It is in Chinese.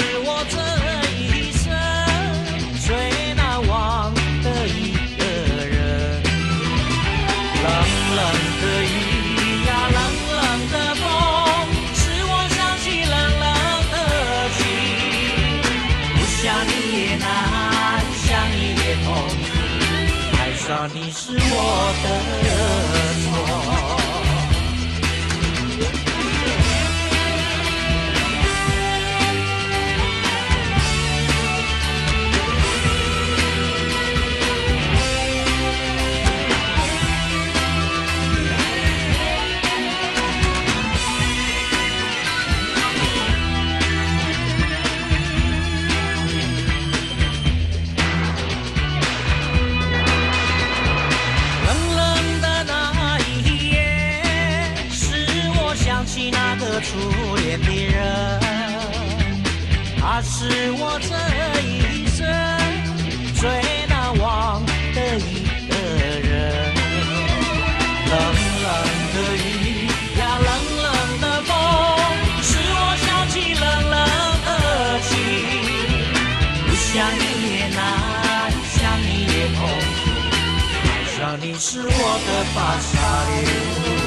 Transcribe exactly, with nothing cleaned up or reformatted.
我这一生最难忘的一个人。冷冷的雨呀，冷冷的风，使我想起冷冷的情。不想你也难，想你也痛，爱上你是我的错。初恋的人，他是我这一生最难忘的一个人。冷冷的雨呀，冷冷的风，使我想起冷冷的情。不想你也难，想你也痛，爱上你是我的发傻流。